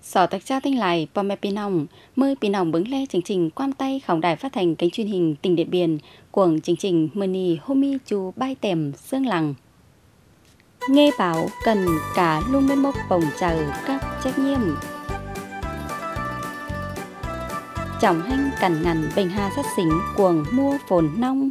Sở tạc cha tinh lại Pome Pinong, mời Pinong bứng le chương trình quan tay khổng đài phát thanh kênh truyền hình tỉnh Điện Biên, cuồng chương trình Mini Homi Chu Bai Tèm Sương Lằng. Nghe bảo cần cả luôn bên mốc bồng chờ các trách nhiệm. Trọng hanh cẩn ngần bình hà sát xính cuồng mua phồn nong.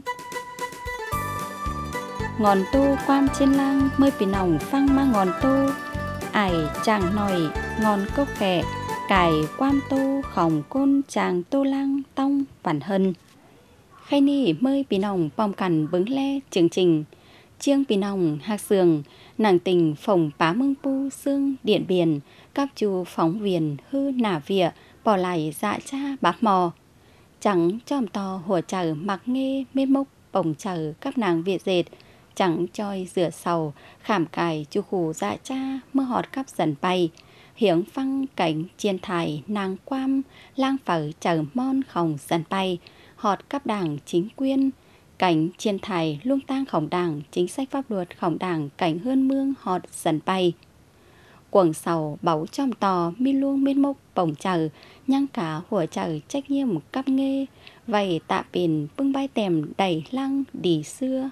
Ngọn tô quan trên lang mời Pinong phăng ma ngọn tô. Ải chàng nòi ngọn cốc khẽ cải quan tô khổng côn chàng tô lang tông vản hân. Khay ni mơi Pinong bom cằn bứng le chương trình chiêng Pinong hạc sườn nàng tình phồng pá mương pu xương Điện Biên các chú phóng viên hư nả vỉa bỏ lại dạ cha bác mò chẳng chòm to hùa chở mặc nghe mê mốc bồng chở các nàng Việt dệt chẳng choi rửa sầu khảm cài chu khủ dạ cha mơ họt cắp dần bay hiếng phăng cảnh chiên thải nàng quam lang phở chở mon khổng dần bay họt cắp đảng chính quyên cảnh chiên thải luông tang khổng đảng chính sách pháp luật khổng đảng cảnh hơn mương họt dần bay quần sầu báu trong tò mi luông bên mốc bồng chở nhang cả hùa chở trách nhiệm cắp nghê vậy tạ bền bưng bay tèm đẩy lăng đi xưa.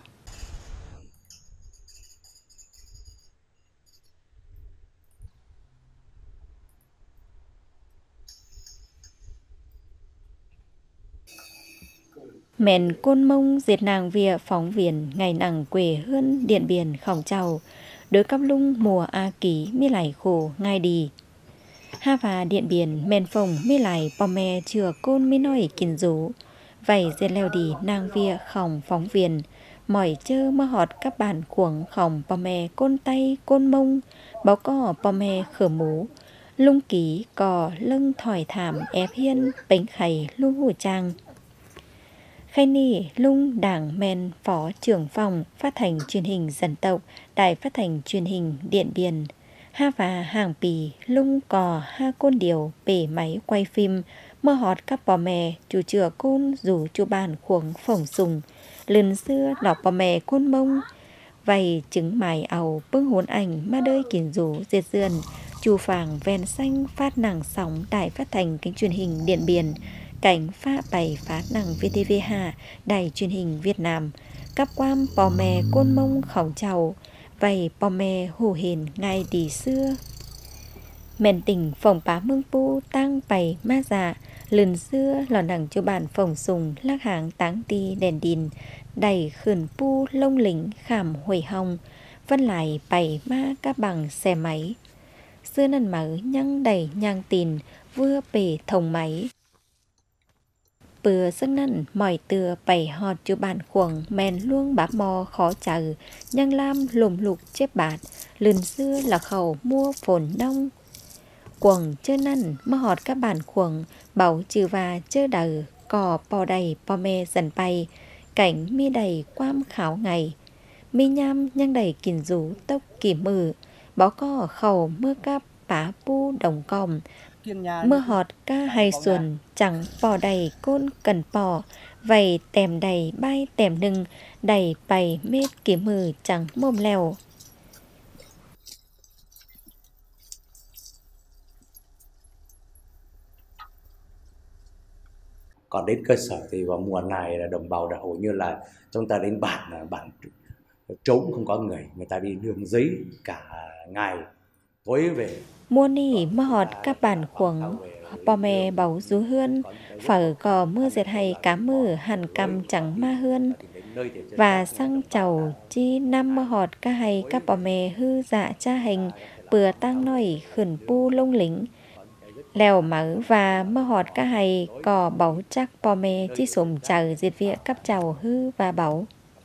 Mẹn côn mông diệt nàng vỉa phóng viên ngày nặng quê hơn Điện Biên khổng trầu đối cắp lung mùa a ký mi lại khổ ngay đi ha và Điện Biên mẹn phồng mi lại pome chừa côn mi nói kín rú vậy diệt leo đi nàng vỉa khổng phóng viên mỏi chơ mơ họt các bản khuổng khổng pome côn tay côn mông báo cỏ pome khở mú lung ký cò lưng thỏi thảm ép hiên bánh khầy lu hủ trang. Khay ni lung đảng men phó trưởng phòng phát thanh truyền hình dân tộc đài phát thanh truyền hình Điện Biên ha và hàng pì lung cò ha côn điều bể máy quay phim mơ họt các bò mè chủ chừa côn rủ chu bàn khuống phổng sùng lần xưa đọc bò mè côn mông vầy trứng mài ầu bưng hốn ảnh ma đơi kiến rủ diệt dườn chu phàng ven xanh phát nặng sóng đài phát thanh kênh truyền hình Điện Biên cảnh pha bày phát năng VTV2 đài truyền hình Việt Nam cắp quam bò mè côn mông khổng trầu vầy bò mè hù hền ngày đi xưa mền tỉnh phồng pá mương pu tăng bày ma dạ lần xưa lò nặng cho bản phồng sùng lắc hàng táng ti đèn đìn đầy khẩn pu lông lính khảm huệ hồng vân lại bày ma các bằng xe máy xưa nần mở nhăng đầy nhang tìn vừa bể thồng máy bừa sức năn mỏi từa bày họt cho bản khuẩn men luông bá mò khó chở nhang lam lùm lục chép bạt lần xưa là khẩu mua phồn nông quần chơ năn mơ họt các bản khuẩn bảo trừ và chơ đờ cò bò đầy bò me dần bay cảnh mi đầy quam khảo ngày mi nham nhang đầy kìn rú tốc kỳ mừ bó co khẩu mưa cắp bá pu đồng còm mưa họt ca hay xuân chẳng bò đầy côn cần bò vầy tèm đầy bay tèm nưng đầy bày mết kiếm mừ chẳng mồm lèo. Còn đến cơ sở thì vào mùa này là đồng bào đã hầu như là chúng ta đến bản là bản trống không có người ta đi đường giấy cả ngày tối về Mua nỉ mơ họt các bản khuẩn bò mè báu rú hươn phở cò mưa dệt hay cá mưa hàn cầm chẳng ma hươn và xăng chầu chi năm mơ họt ca hay các bò mè hư dạ cha hành bừa tăng nổi khẩn pu lông lính lèo mỡ và mơ họt ca hay cò báu chắc bò mè chi sủng chờ diệt vịa cắp chầu hư và báu.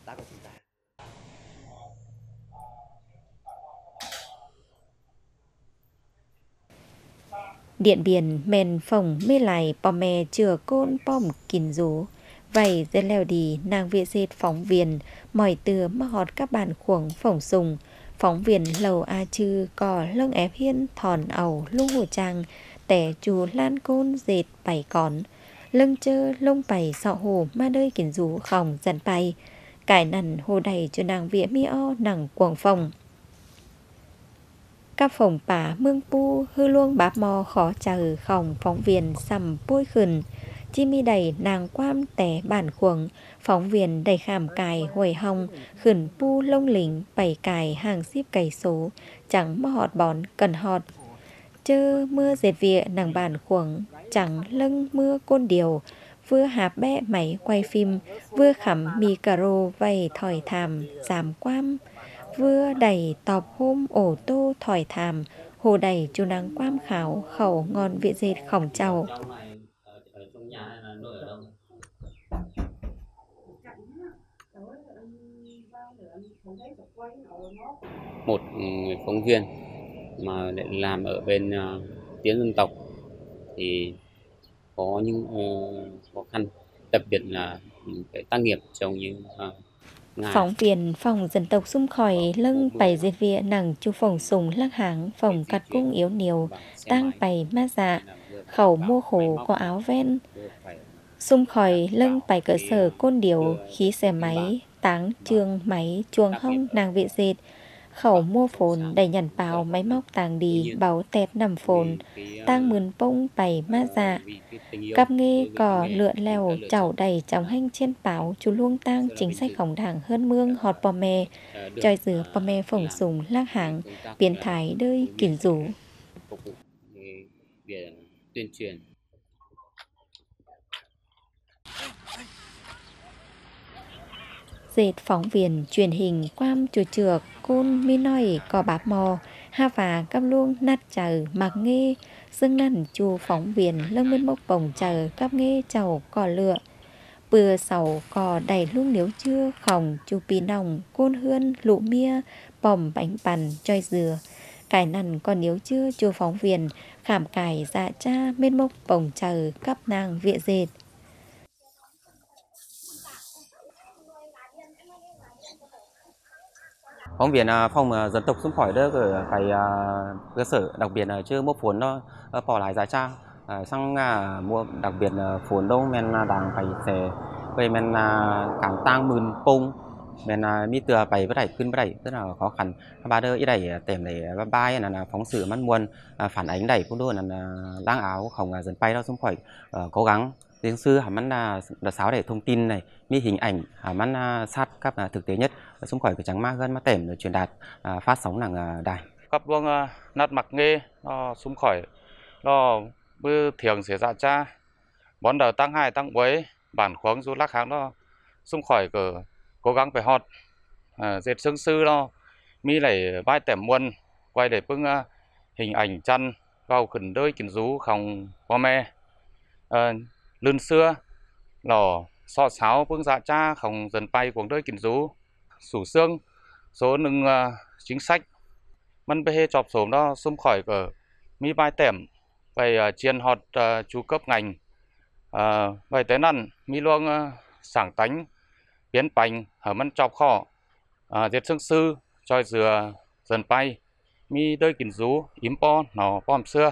Điện Biên mền phồng mê lại bò mè chừa côn bom kín rú vậy dê leo đi nàng viện dệt phóng viên mỏi từa mơ họt các bản khuổng phổng sùng phóng viên lầu a chư cò lông ép hiên thòn ẩu lung hồ trang tẻ chù lan côn dệt bảy cón lưng chơ lông bảy sọ hồ ma đơi kín rú khòng dần bay cải nằn hồ đầy cho nàng vía mi o nàng cuồng phồng các phòng bả mương pu hư luông báp mò khó chờ khổng phóng viên sầm bôi khửn chi mi đầy nàng quam tẻ bản khuẩn phóng viên đầy khảm cài hồi hồng khửn pu lông lỉnh bảy cài hàng ship cày số chẳng mò họt bón cần họt chơ mưa dệt vịa nàng bản khuẩn chẳng lưng mưa côn điều vừa hạp bé máy quay phim vừa khẩm mì cà rô vầy thỏi thàm giảm quam vừa đẩy tọp hôm ổ tô thỏi thàm hồ đầy chú nắng quam khảo khẩu ngon vị dệt khổng trầu. Một người phóng viên mà lại làm ở bên tiếng dân tộc thì có những khó khăn, đặc biệt là cái tác nghiệp trong những Phóng viên phòng dân tộc xung khỏi lưng bày dệt vịa nằng chu phòng sùng lắc háng phòng cắt cung yếu niều tang bày ma dạ khẩu mua khổ có áo ven xung khỏi lưng bày cơ sở côn điều khí xe máy táng trường máy chuồng hông nàng vị dệt khẩu mua phồn đầy nhằn bào máy móc tàng đi báo tẹt nằm phồn tang mườn bông bày ma dạ cặp nghê cò lượn lèo chảo đầy trong hanh trên báo chú luông tang chính sách khổng đảng hơn mương họt bò mè tròi dừa bò mè phổng sùng lác hạng biến thái đơi kỉn rủ phục vụ việc tuyên truyền. Dệt phóng viên truyền hình quam chùa trược côn mi nói có báp mò ha và cắp luông nát chờ mặc nghê dương nằn chu phóng viên lưng bên mốc bồng chờ cắp nghê chầu cò lựa bừa sầu cò đầy luông nếu chưa khòng chu pì nòng côn hươn lụ mia bòm bánh bàn choi dừa cải nằn còn nếu chưa chu phóng viên khảm cải dạ cha bên mốc bồng chờ cắp nàng vịa dệt. Phóng viên phòng dân tộc xung khỏi đó ở cái cơ sở đặc biệt là chưa mua phốn nó bỏ lại giá cha sang mua đặc biệt là phốn đâu men đang phải sẽ về men cảm tăng mừng pung men mi tựa phải với đẩyขึ้นvới đẩy rất là khó khăn ba đứa ý đẩy tèm để bay là phóng sự mắt muôn phản ánh đẩy cũng đôi là lang áo không dần bay đó xung khỏi cố gắng tiếng sư hàm ăn là sáo để thông tin này mi hình ảnh hàm ăn sát các thực tế nhất xung khỏi cái trắng ma gân ma tẻm truyền đạt phát sóng là đài cấp luông nát mặc nghề nó xung khỏi nó bư thiềng sẽ dạ cha bón đầu tăng hai tăng quấy bản khoáng du lắc kháng nó xung khỏi cờ cố gắng phải họt dệt xương sư nó mi lại vai tẻm muôn quay để bưng hình ảnh chăn vào khẩn đôi kiến rú không po me lươn xưa lò sọ sáo bưng dạ cha không dần bay cuồng đôi kiến rú sủ xương số nâng chính sách mình bê chọc số nó xung khỏi cờ mi vai tẻm về chiên họt chú cấp ngành về tới năn mi luông sảng tánh biến bành hở mình chọc khó diệt xương sư choi dừa dần bay mi đôi kín rú yếm po nó bom xưa.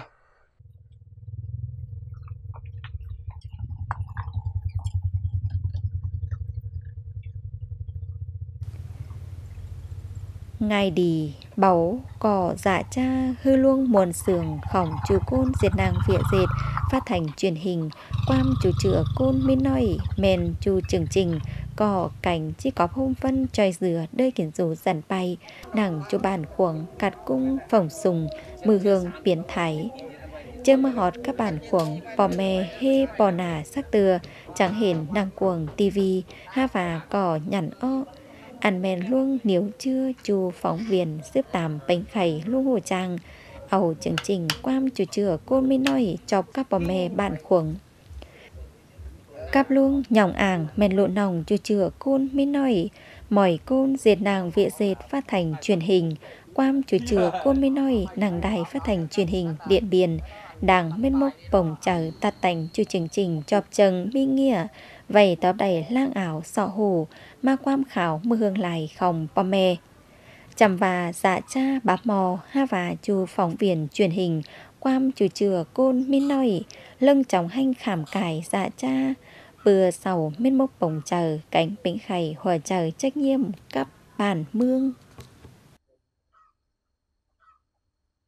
Ngài đi báu cỏ dạ cha hư luông muôn sường khổng chú côn diệt nàng vịa dệt phát thành truyền hình quam chú chữa côn minh nói mền chú chương trình cỏ cảnh chỉ có hôm vân tròi dừa đơi kiến rú dần bay nàng chú bản khuẩn cắt cung phỏng sùng mưa hương biến thái chưa mơ hot các bản khuẩn bò mè hê bò nà sắc từa chẳng hình nàng cuồng tivi ha và cỏ nhằn o ăn men luôn nếu chưa chu phóng viên xếp tạm bánh khẩy luôn hồ trang ẩu chương trình quam chủ chữa côn mới nói chọc các bò mè bạn khuẩn cắp luôn nhỏng ảng men lộ nòng chủ chữa côn mới nói mỏi côn dệt nàng vịa dệt phát thành truyền hình quam chủ chữa côn mới nói nàng đài phát thành truyền hình điện biên đảng bên mốc bồng chờ tạt tành chu chương trình chọc chừng mi nghĩa vậy tao đầy lang ảo sọ hồ ma quam khảo mưa hương lại không po me chằm và dạ cha báp mò ha và chu phóng viên truyền hình quam chủ chừa côn min nói lưng chóng hanh khảm cải dạ cha vừa sầu bên mốc bồng chờ cánh bỉnh khẩy hòa chờ trách nhiệm cấp bản mương.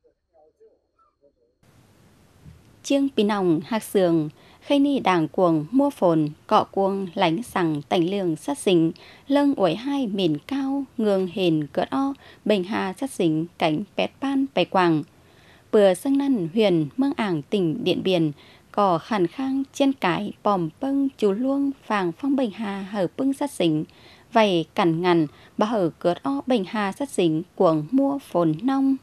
Chiêng pin nòng hạc sườn khay ni đảng cuồng mua phồn cọ cuồng lánh sằng tành lường sát xình lưng uổi hai miền cao ngường hền cỡ o bình hà sát xình cánh pét pan bày quảng bừa sân năn huyền mương ảng tỉnh Điện Biên cỏ khàn khang trên cái bòm pâng chú luông vàng phong bình hà hở pưng sát xình vầy cằn ngằn bà hở cỡ o bình hà sát xình cuồng mua phồn nông.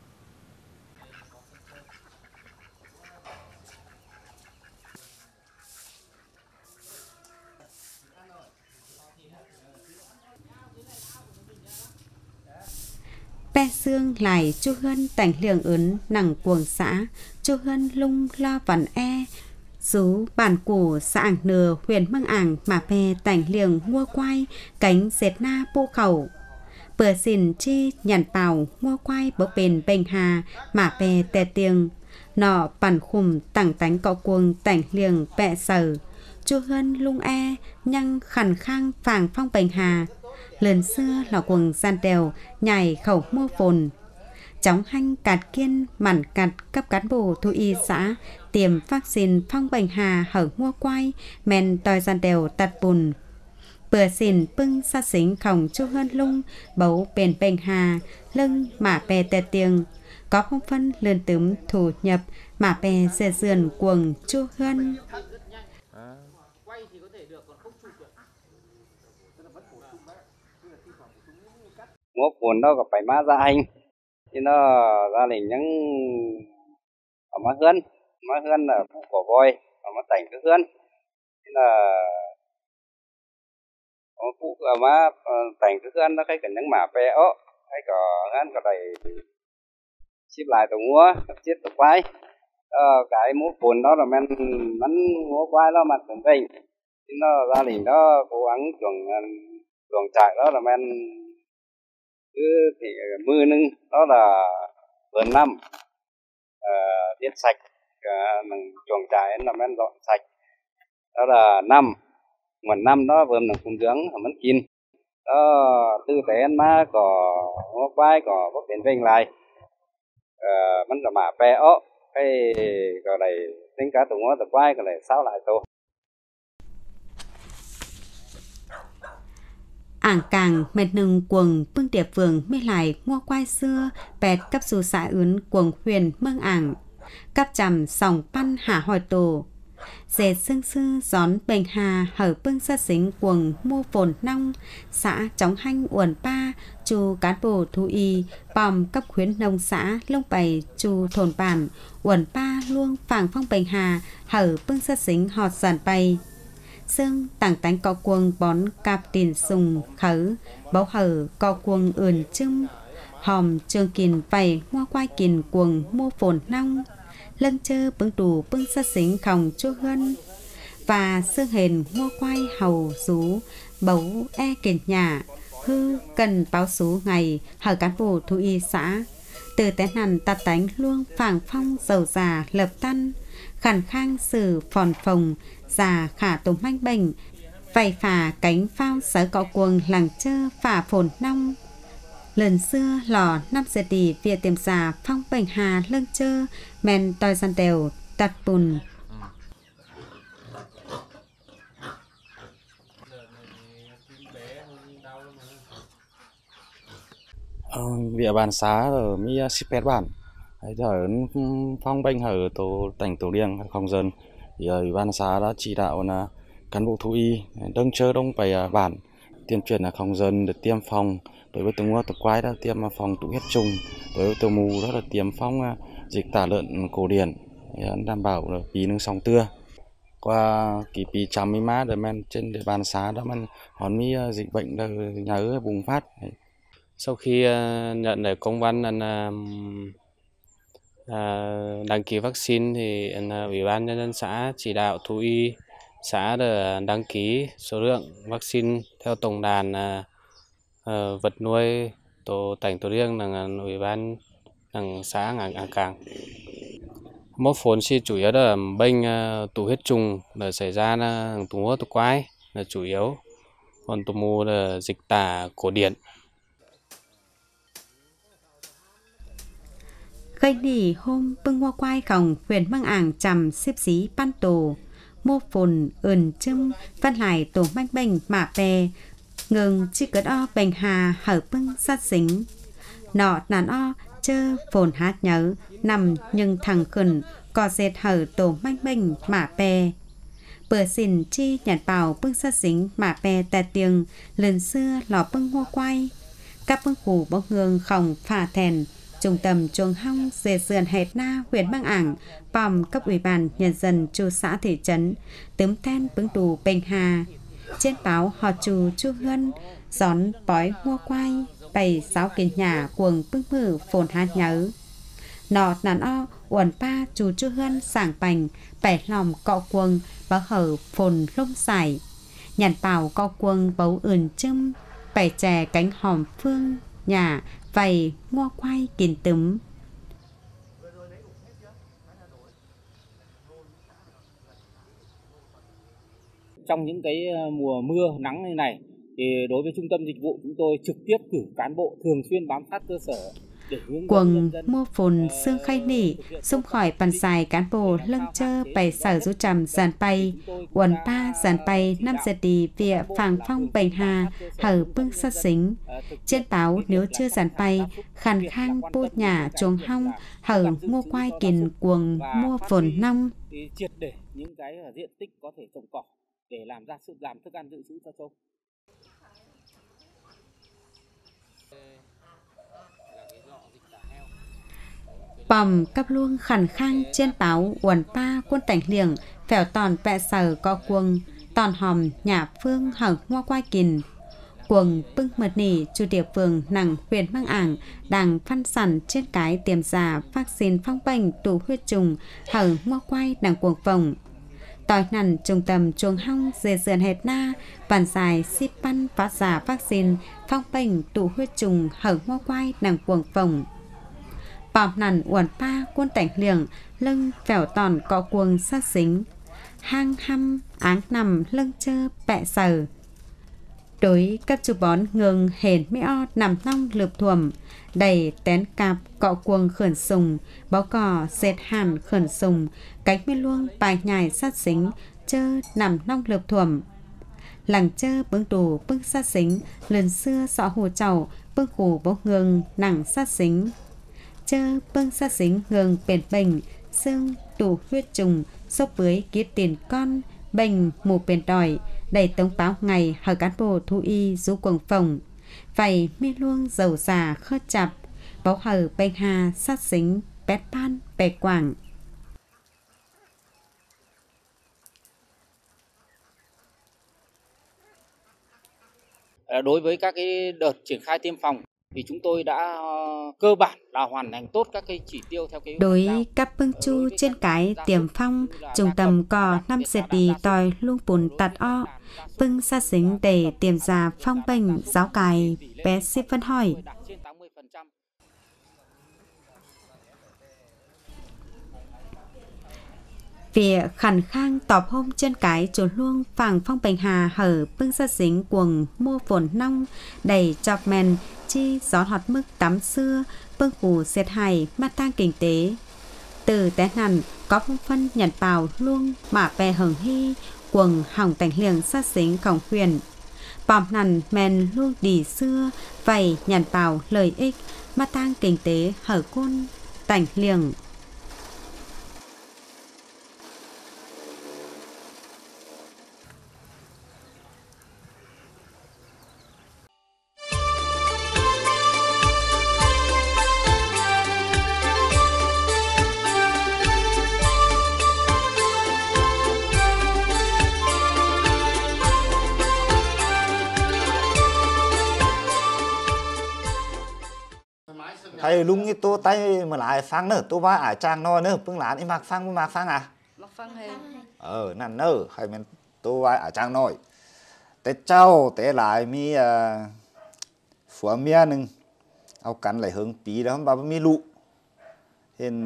Pe xương lại chu hân tảnh liường ướn nằng cuồng xã chu hân lung lo vần e rú bản củ xã nừa huyện mương ảng mà pe tảnh liường mua quai cánh dệt na pu khẩu bữa xìn chi nhàn tàu mua quai bữa bền bềnh hà mà pe tè tiêng nọ bản khùm tẳng tánh cọ cuồng tảnh liường pẹ sở chu hân lung e nhăng khẩn khang phàng phong bềnh hà lần xưa là quần gian đèo nhảy khẩu mua phồn chóng hanh cạt kiên mảnh cạt cấp cán bộ thú y xã tiềm vaccine phong bành hà hở mua quai men tòi gian đèo tạt bùn bữa xìn pưng sát xính khổng chu hơn lung bấu bền bành hà lưng mả bè tè tiêng có không phân lươn tướm thủ nhập mả bè dè dườn cuồng chu hơn. Ngô phồn đâu có phải má ra anh chứ nó ra liền những ở má hươn là phụ của voi ở má tảnh cái hươn thế là ở phụ ở má tảnh cái hươn nó cái những mả pe ó cái có ngán có đầy ship lại tàu múa chết tàu quái cái mũ phồn đó là men bắn múa quái đó mặt cũng bình chứ nó ra liền đó cố gắng chuồng trại đó là men thì mưa nưng đó là vườn năm tiết sạch mình chuồng trại là men dọn sạch đó là nguồn năm đó vườn là phun dưỡng vẫn kín đó tư tế má có ngó quái có bốc đến vinh lại vẫn là mà pe ó cái gọi này tính cả tụ ngó tụ quái cái này sao lại tô Ảng càng mệt nừng quần bưng tiệp vườn mê lại mua quai xưa bẹt cấp dù xã ướn quần huyền mương ảng cấp chầm sòng pan hạ hỏi tổ dệt xương sư gión bềnh hà hở bưng sát xính quần mua phồn nông xã chóng hanh uẩn pa chu cán bộ thú y bòm cấp khuyến nông xã lông bày chu thôn bản uẩn pa luông phàng phong bềnh hà hở bưng sát xính họt giản bày xương tảng tánh có cuồng bón cạp tiền sùng khứ bấu hở có cuồng ườn chưng hòm trường kìn vầy mua quai kìn cuồng mua phồn nông lân chơ bưng đủ bưng sát xính khòng chua hân và xương hền mua quai hầu rú bấu e kìn nhà hư cần báo số ngày hở cán bộ thú y xã từ té nằn tạt tánh luông phàng phong dầu già lập tân khẩn khang sử phòn phồng già khả tùng manh bệnh vầy phà cánh phao sở cọ cuồng làng chơ phả phồn nông lần xưa lò năm giờ đi vía tiềm già phong bệnh hà lưng chơ men tòi gian đều tạt bùn địa bàn xã ở mi shipet bản ở phong bệnh ở tổ tỉnh tổ điềng không dân thì ủy ban xã đã chỉ đạo là cán bộ thú y đông chơ đông bày bản tuyên truyền là không dân được tiêm phòng đối với từng tộc quái đã tiêm phòng tụ huyết trùng đối với tàu mù đó là tiêm phòng dịch tả lợn cổ điển đảm bảo là pí nâng song tưa qua kỳ pí chăm mi má để men trên địa bàn xã đó men hòn mi dịch bệnh là nhà bùng phát. Sau khi nhận được công văn đăng ký vaccine thì ủy ban nhân dân xã chỉ đạo thú y xã để đăng ký số lượng vaccine theo tổng đàn vật nuôi tổ tỉnh tổ riêng là ủy ban xã Ảng Càng. Mốc phồn si chủ yếu là bệnh tụ huyết trùng là xảy ra là tụ ngô tụ quái là chủ yếu, còn tụ mù là dịch tả cổ điển. Gây nỉ hôm bưng hoa quai khổng huyền mang ảng chầm xếp xí ban tổ. Mô phồn ơn châm văn lại tổ manh bình mạ bè. Ngừng chi cất o bành hà hở bưng sát xính. Nọ nàn o chơ phồn hát nhớ nằm nhưng thằng khẩn có dệt hở tổ manh bình mạ bè. Bữa xỉn chi nhạt bảo bưng sát xính mạ bè tà tiếng lần xưa lò bưng hoa quay. Các bưng khủ bóng ngương khổng phả thèn. Trung tâm chuồng hong dệt sườn hệt na huyện Mang Ảng, bòm cấp ủy ban nhân dân chu xã thị trấn, tấm ten bưng tù bành hà. Trên báo họ chủ chu hươn, gión bói mua quay, bày sáu kiến nhà cuồng bưng mử phồn hát nhớ. Nọ nàn o, uẩn pa chủ chu hươn sảng bành, bẻ lòng cọ cuồng, báo hở phồn lông xài. Nhàn bảo cọ cuồng bấu ưn châm, bẻ chè cánh hòm phương, nhà, vầy mua quay kín tấm. Trong những cái mùa mưa nắng như này thì đối với trung tâm dịch vụ chúng tôi trực tiếp cử cán bộ thường xuyên bám sát cơ sở để hướng Quần mua phồn xương khay nỉ xung khỏi bàn xài cán bộ lâng chơ bày sở rú trầm giàn bay quần pa giàn bay 5 giờ đi vịa phàng phong bành hà hở bưng sát xính. Trên báo nếu chưa giàn bay khăn khang bút nhà chuồng hong hở mua quai kìn cuồng mua phồn nông. Thì triệt để những cái diện tích có thể trồng cỏ để làm thức ăn dự trữ cho trâu. Bòm cắp luông khẩn khang trên báo quần pa quân cảnh liềng phèo tòn vẹ sở co cuồng tòn hòm nhà phương hở hoa quai kìn cuồng bưng mật nỉ chủ địa phương nặng huyện Mang Ảng đang phân sản trên cái tiềm giả vaccine phong bệnh tụ huyết trùng hở hoa quai đang cuồng phồng tỏi nằn trung tâm chuồng hong dề sườn hệt na bàn dài ship pan phát giả vaccine phong bệnh tụ huyết trùng hở hoa quai đang cuồng phồng. Bòm nằn uẩn pa quân cảnh liềng lưng phèo tòn cọ cuồng sát xính hang hăm áng nằm lưng chơ bẹ sờ. Đối các chú bón ngừng hền mỹ o nằm nong lượp thuầm đầy tén cạp cọ cuồng khẩn sùng bó cỏ dệt hàn khẩn sùng cánh mi luông bài nhài sát xính chơ nằm nong lượp thuầm lằng chơ bưng tù bưng sát xính lần xưa sọ hồ chầu bưng khủ bó ngừng nặng sát xính chơ bưng sát xính ngừng bền bình xương tù huyết trùng sốc bưới kiết tiền con bình mù bền đòi đầy tống báo ngày hở cán bộ thú y rú quần phòng vầy mi luông dầu già khớt chạp báu hở bành hà sát xính bét pan bè quảng. Đối với các cái đợt triển khai tiêm phòng thì chúng tôi đã cơ bản là hoàn thành tốt các cái chỉ tiêu theo cái đối các bưng chu trên cái tiềm phong trung tâm cò 5 giờ đi tòi luôn bùn tạt o bưng sát xính để tiềm giả phong bệnh giáo cài bé ship phân hỏi. Việc khẩn khang tọp hôm trên cái chuột luông phẳng phong bành hà hở bưng sát xính cuồng mua phồn nông đầy chọc men chi gió hot mức tắm xưa bưng phủ xẹt hài mắt tang kinh tế từ té nằn có phong phân nhận bào luông mả bè hởng hy quần hỏng tành liềng sát xính khổng huyền bòm nằn men luông đỉ xưa vầy nhận bào lợi ích mắt tang kinh tế hở côn tành liềng. Thầy lung cái tô tay mà lại phang nữa tô ba ải trang no nữa bưng lán em mặc phang à mặc phang hay năn nơ hay mình tô ba ải trang nồi té trâu té lại mi phủa mía nưng ao cắn lại hướng tí đó ba mi lụ hiện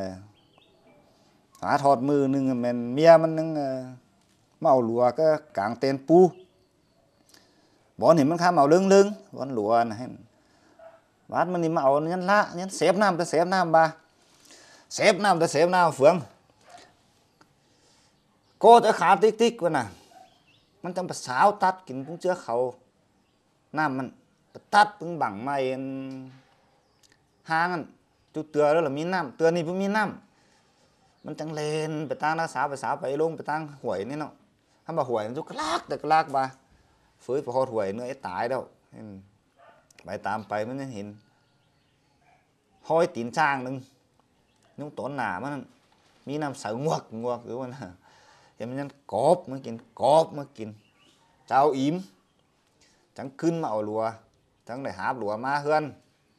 hóa thọt mưa nưng mình mía mình nưng màu lúa cái cảng tên pu bón thì mình khá màu lưng bón lúa này bát mình đi màu nhân lạ nhân xếp nam ba xếp nam ta xếp nam phường côจะขาติ๊กติ๊กวะน่ะมันจังภาษาตัดกินเพิ่งเชื่อเขาน้ำมันตัดเพิ่งบังไม่ห้างอันจุดเตือแล้วล่ะมีน้ำเตือนี่เพิ่งมีน้ำมันจังเลนไปตั้งภาษาไปลงไปตั้งหวยนี่เนาะถ้ามาหวยมันจุกลากแต่กลากมาฟื้นพอหวยเนื้อไอ้ตายแล้วไปตามไปมันเห็นห้อยตีนช้างหนึ่งนุ่งต้นหนามันมีน้ำใสงวกหรือว่าเห็นมันยังกบมากินเจ้าอิ่มจังขึ้นมาเอาลัวจังได้หาลัวมาเฮือน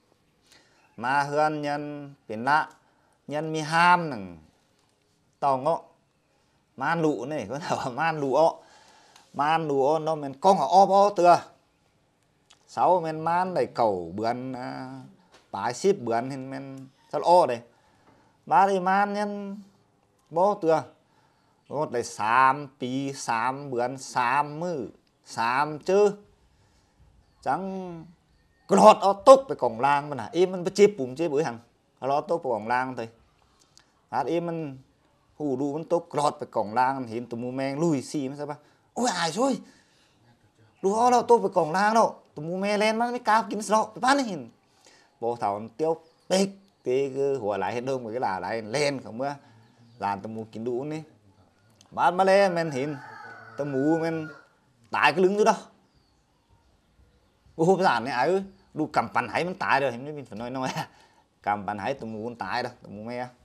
ยันเป็นละยันมีห้ามหนึ่งตองอ้อมานหลุนี่เขาถามว่ามานหลุอ้อnóมันกองอ้อเตือเสามันมานได้เก่าเบือนปลายซิบเบือนเห็นมันสะอ้อเลยมาได้มานยันบ่เตือรถได้3 ปี3 เบือน3 มื้อ3เจอจังกรอดเอาตกไปกล่องล่างมันน่ะมันไปเจ็บปุ่มเจ็บเอ้ยหังเอาตกไปกล่องล่างthôiมันหูดูมันตกกรอดไปกล่องล่างเห็นตัวมูแมงลุยซี่มันใช่ปะโอ้ยอายช่วยดูเอาเราตกไปกล่องล่างแล้วตัวมูแมงเล่นมันไม่กล้ากินสลบไปบ้านนี่เห็นโบเถาเตี้ยวเป๊กตีคือหัวไหลเห็นเดิมเหมือนcái làไหลเล่นของเมื่อลานตัวมูกินดูนี่บ้านมาเล่มันเห็นตัวมูมันตายcái lưng nữa đâuโอ้ภาษาเนี่ยไอ้ดูกำปั่นไหมันตายเลยเห็นไหมพี่ฝนน้อยกำปั่นไหตัวมูมันตายđâuตัว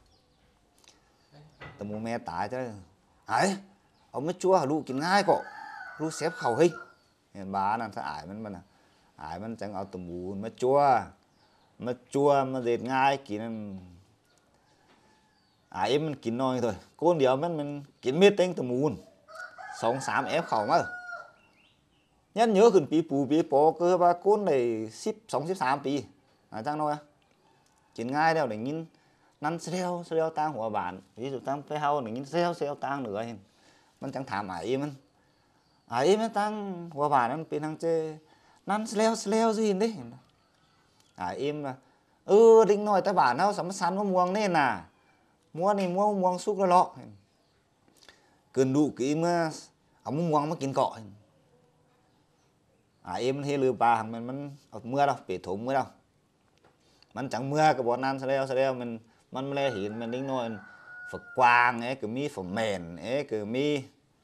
มูแม่ตายchứ ấy ông mới chua lũกินง่ายก็lũ xếp khẩu hìnhเห็นบ้านั่นถ้าอายมันจังเอาตัวมูมาจัวมาเด็ดง่ายกินนั่นมันกินน้อยthôi conเดียวมันกินเม็ดเต็งตัวมูน2-3 ép khẩu mà nhân nhớขึ้นปีโปคือว่าคนได้12-13 ปีจังน้อยกินง่ายแล้วได้ยินนั่นเซลตั้งหัวบานví dụตั้งไปเฮาได้ยินเซลตั้งเหนือเห็นมันจังถามมันตั้งหัวบานมันเป็นทางเจนั่นเซลสิเห็นดิlà đinh nói ta bản ฮาสำสันว่าม่วงนี่น่ะม่วงนี่ม่วงสุกแล้วเลาะเกินดุกี่เมื่อเอาม่วงมากินเกาะมันเฮลือปลามันเอาเมื่อđâuเปียถุงเมื่อđâuมันchẳng mưa cái bọn ăn sao mình lê hiện mình đinh nói phật quang ấy cứ mi phật mền ấy cứ mi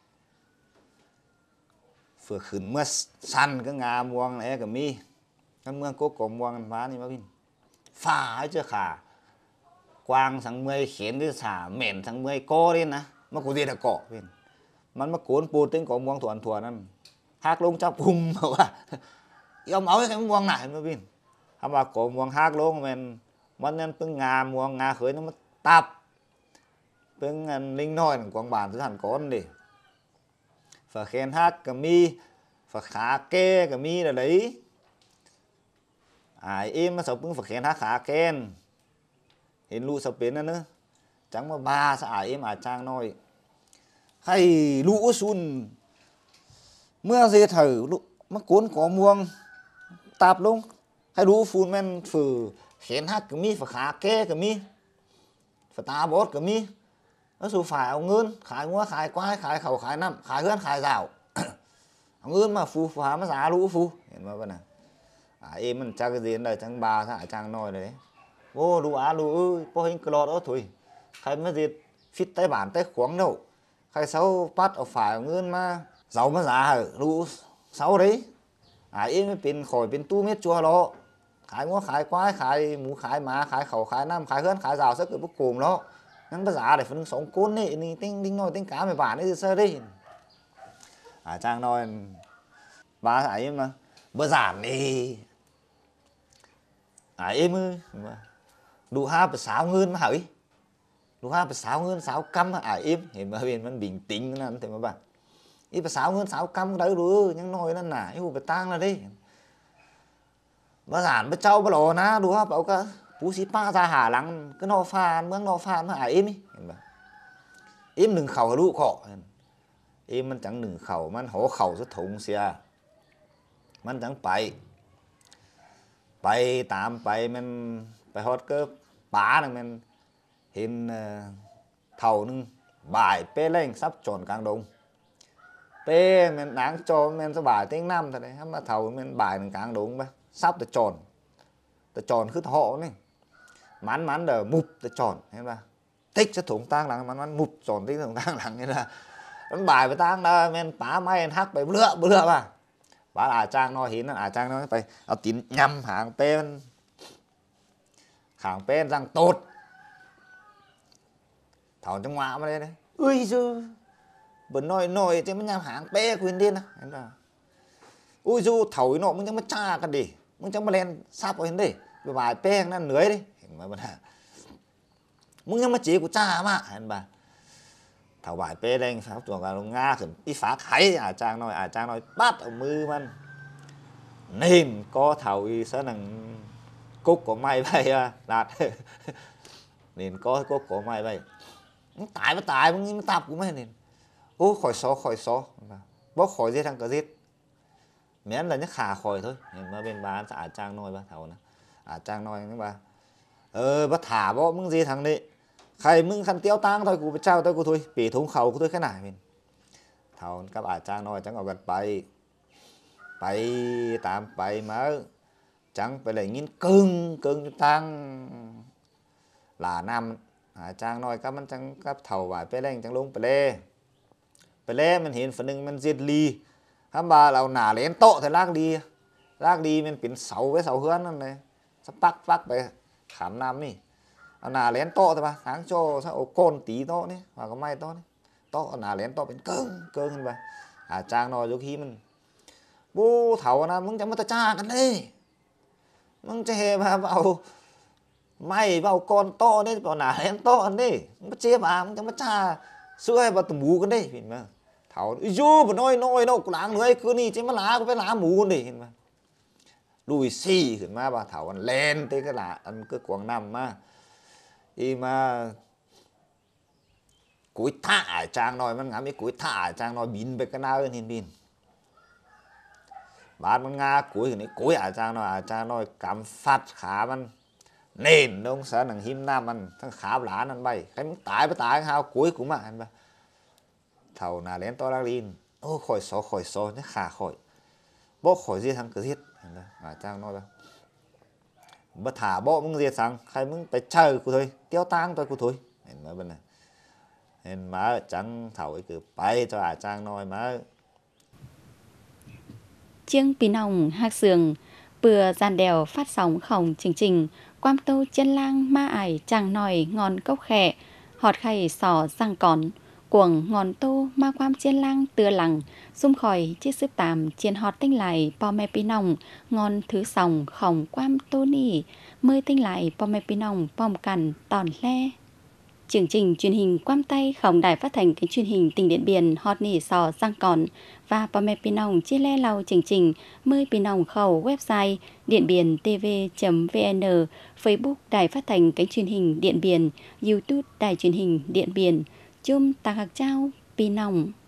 phật khẩn mưa săn cái ngà muông ấy cứ mi cái mưa cố cổ muông phá đi mà bin phá ấy chưa khả quang sang mưa khiến cái xả mền sang mưa co đi nè mà có gì là cọ binมันมาโกนปูติ้งของม่วงถั่วนั่นหักลงจับพุ่มบอกว่าเอาเอาไอ้ม่วงไหนมาบินถ้าว่าโกม่วงหักลงมันนั่นเป็นงาม่วงงาเขยนั่นมันตับเป็นเงินลิงน้อยของกองบานสุดหันก้อนดิฝาเคนหักก็มีฝาขาแก่ก็มีอะไรมาสอบพึ่งฝาเคนหักขาแก่เห็นลูกสเปนนั่นเนอะจังมาบ้าสะอาดจ้างน้อยให้ลูกซุนเมื่อเสียเถอะลูกมาโกนขอม่วงตับลงให้รู้ฟูนแม่นฝือเห็นหักก็มีฝาขาแก่ก็มีฝาตาบอดก็มีแล้วสู่ฝ่ายเอาเงินขายงัวขายควายขายเข่าขายน้ำขายเฮือนขายราว เอาเงินมาฟูฝามาสารู้ฟูเห็นไหมบ้าน่ะมันจักเรียนได้จังบาถ้าจังน้อยเลยโอ้ดูดูพอเห็นกรอดถุยใครมาเรียนฟิตใต้บ้านใต้ขวางđâuใครเสาปัดเอาฝ่ายเอาเงินมาเสามาสารู้เสาđấyไม่เป็นข่อยเป็นตู้เม็ดจัวล้อขายงัวขายควายขายหมูขายหมาขายเข่าขายน้ำขายเฮือนขายราวสักเกิดพวกโกมล้อนั่นภาษาđể phân sóng côn này tinh đinh nói tinh cá mày bản đấy sơ đi trang nói ba ấy mà bữa giản đi em ơi đủ 5-6 ngân mà hỏi đủ 5-6 ngân 6 căm em hiện mà bênมันbình tĩnhนั่นแต่มาบ้างอีภาษาเงิน6 căm đấy rồiยังน้อยนั่นน่ะไอ้หูไปตั้งแล้วดิบาสานพระเจ้าบลอนะดูครับเอาก็ผู้สิป้าจะหาหลังก็นอฟานเมืองนอฟานมาหาเอ็มเห็นปะเอ็มหนึ่งเข่าลูกขอเอ็มมันจังหนึ่งเข่ามันหัวเข่าสุดถงเสียมันจังไปตามไปมันไปฮอดก็ป๋าหนึ่งมัน hiện thầu nưng bài pê lên sắp tròn càng đông pê mình đáng cho mình sẽ bài tiếng năm thôi đấy mà thầu mình bài càng đông ba sắp được tròn khứt hộ này mắn đờ mục được tròn thế ba tích sẽ thủng tang lằng mắn mục tròn tích thủng tang lằng như là nó bài với tang đó men phá máy hắcไปbữa mà bà à trang nói hiến à trang nói phảiเอาtín nhầm hàng bên răng tốt thảo trong ngoại mà đây đấy ui dư bữa nồi thì mới nhầm hàng pe quyền điên à ui du thầu nọมึงจะมาจ้ากันดิมึงจะมาเล่นซับเอาเห็นดิbài peนั่นเหนื่อยดิเห็นไหมบ้ามึงยังมาจีกูจ้ามาเห็นป่ะthầu bài pe lên pháp chuồng gà lông nga khẩn đi phá kháy à trang nói bắt ở mưมันnên có thầu y sẽ năng cúc của mày vậy à đạt nên có cúc của mày vậy tảiมึงtập của mày nên ô khỏi xó bó khỏi giết thằng cờ giết miễn là nhắc khả khỏi thôi nên mà bên bà à trang nói ba thầu nè à trang nói với bà bắt thả bóมึงgì thằng đấyใครมึงคันเตี้ยวตั้งthôiกูไปเจ้าthôiกูthôiปีถุงเขากูthôiแค่ไหนมินเท่ากับอาจารย์น้อยจังเอากันไปตามไปมาจังไปเลยงิ้นกึ่งตั้งหลานำอาจารย์น้อยกับมันจังกับเท่าไหวไปเล่งจังลงไปเล่มันเห็นฝันหนึ่งมันเจ็ดลีถ้าบ่าเราหนาเล่นโต๊ะthìลากดีมันเป็นเสาไว้เสาเฮือนนั่นเลยสักปักไปขามน้ำนี่nà lén to thôi ba sáng cho sao côn tí to đấy hoặc có may to đấy to nà lén to bên cơn hơn ba à trang nói lúc khi mình bố thảo naมึงจะมาตะจ้ากันเลยมึงจะเฮมาเอาไม่เอาก้อนโตนี่เอาหนาเล่นโตอันนี้มึงมาเจี๊ยบมึงจะมาจ้าซื้อให้มาตุ่มหมูกันดิเห็นไหมthảoยูบน้อยđâuกูล้างเนื้อคืนนี้จะมาล้ากูไปล้าหมูกันดิเห็นไหมลุยซี่ขึ้นมาบ่าthảoอันเล่นเต้ก็ละอันก็กวางนำมาอีมากุ้ยท่าจางหน่อยมันงามีกุ้ยท่าจางหน่อยบินไปกันหน้าเอินเห็นบินบาดมันงากุ้ยอย่างนี้กุ้ยจางหน่อยกำฟัดขามันเน่นลงเสือหนังหิมหน้ามันทั้งขาหลานนั่นใบใครมึงตายไปตายหาวกุ้ยกูมาเห็นปะเท่านาเล่นตัวลักลินโอ้ข่อยโซนี่ขาข่อยบ่ข่อยเสียทางกระเทียดเห็นปะจางหน่อยปะบ่ถาบ่มึงเรียกสั่งใครมึงไปเช่ากูthôiเตี้ยวตังตัวกูthôiเห็นไหมbên nàyเห็นมาจังเถ่าไอ้คือไปchoอาจารย์น้อยมา Chiêng Pí Nòng Hạc Sường bừa dàn đèo phát sóng khổng trình quam tô chân lang ma ải chàng nòi ngòn cốc khẹ họt khay sò răng còn cuồng ngòn tô ma quam chiên lang tưa lằng xung khỏi chiếc xếp tàm chiên họt tinh lại po me Pí Nòng ngon thứ sòng khổng quam tô nỉ mơi tinh lại po me Pí Nòng pom cằn tòn le. Chương trình truyền hình quam tay khổng đài phát thanh kênh truyền hình tỉnh Điện Biên hot nỉ sò răng còn và po me Pí Nòng chia le lau chương trình mơi Pí Nòng khẩu website điện biên tv.vn, Facebook đài phát thanh kênh truyền hình Điện Biên, YouTube đài truyền hình Điện Biên. Chôm tạc hạc trao Pí Nòng.